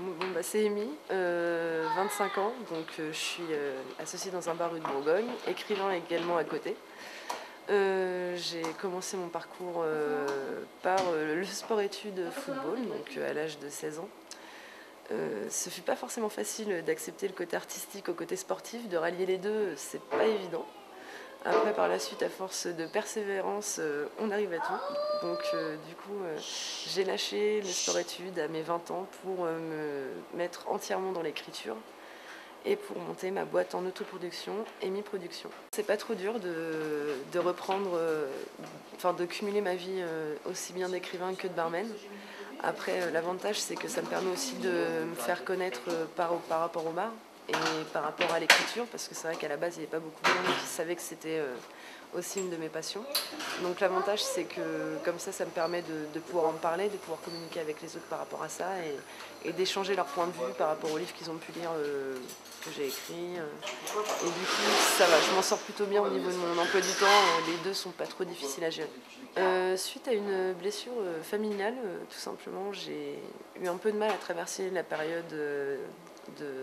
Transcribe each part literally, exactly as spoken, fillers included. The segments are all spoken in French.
Bon, bah, c'est Amy, euh, vingt-cinq ans, donc euh, je suis euh, associée dans un bar rue de Bourgogne, écrivain également à côté. Euh, j'ai commencé mon parcours euh, par euh, le sport-études football, donc euh, à l'âge de seize ans. Euh, ce fut pas forcément facile d'accepter le côté artistique au côté sportif, de rallier les deux, c'est pas évident. Après, par la suite, à force de persévérance, euh, on arrive à tout. Donc, euh, du coup, euh, j'ai lâché le sport-études à mes vingt ans pour euh, me mettre entièrement dans l'écriture et pour monter ma boîte en autoproduction, Amy Production. C'est pas trop dur de, de reprendre, euh, enfin de cumuler ma vie euh, aussi bien d'écrivain que de barman. Après, euh, l'avantage, c'est que ça me permet aussi de me faire connaître euh, par, par rapport au bar et par rapport à l'écriture, parce que c'est vrai qu'à la base, il n'y avait pas beaucoup de gens qui savaient que c'était euh, aussi une de mes passions. Donc l'avantage, c'est que comme ça, ça me permet de, de pouvoir en parler, de pouvoir communiquer avec les autres par rapport à ça et, et d'échanger leur point de vue par rapport aux livres qu'ils ont pu lire, euh, que j'ai écrits. Euh. Et du coup, ça va, je m'en sors plutôt bien au niveau de mon emploi du temps. Les deux sont pas trop difficiles à gérer. Euh, suite à une blessure euh, familiale, euh, tout simplement, j'ai eu un peu de mal à traverser la période euh, de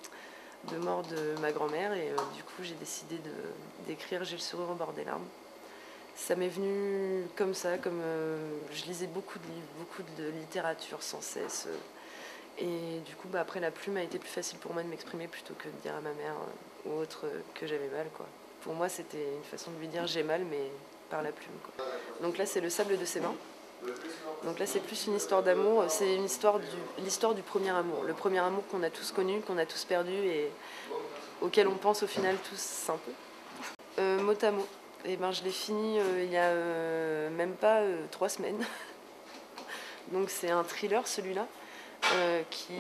de mort de ma grand-mère et euh, du coup j'ai décidé d'écrire J'ai le sourire au bord des larmes. Ça m'est venu comme ça, comme euh, je lisais beaucoup de livres, beaucoup de littérature sans cesse. Euh, et du coup bah, après la plume a été plus facile pour moi de m'exprimer plutôt que de dire à ma mère euh, ou autre euh, que j'avais mal, quoi. Pour moi c'était une façon de lui dire j'ai mal mais par la plume, quoi. Donc là c'est Le sable de ses mains. Donc là, c'est plus une histoire d'amour, c'est une histoire du, l'histoire du premier amour. Le premier amour qu'on a tous connu, qu'on a tous perdu et auquel on pense au final tous un peu. Euh, mot à mot, et ben, je l'ai fini euh, il y a euh, même pas euh, trois semaines. Donc c'est un thriller celui-là, euh, qui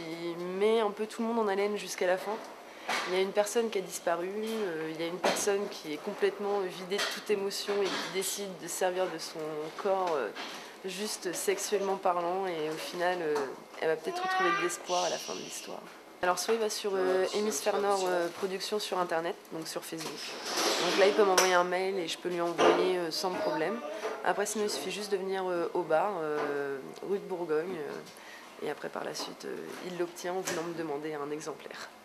met un peu tout le monde en haleine jusqu'à la fin. Il y a une personne qui a disparu, euh, il y a une personne qui est complètement vidée de toute émotion et qui décide de servir de son corps euh, juste sexuellement parlant et au final euh, elle va peut-être retrouver de l'espoir à la fin de l'histoire. Alors soit il va sur euh, Hémisphère Nord euh, Production sur internet, donc sur Facebook. Donc là il peut m'envoyer un mail et je peux lui envoyer euh, sans problème. Après sinon il suffit juste de venir euh, au bar, euh, rue de Bourgogne, euh, et après par la suite euh, il l'obtient en voulant me demander un exemplaire.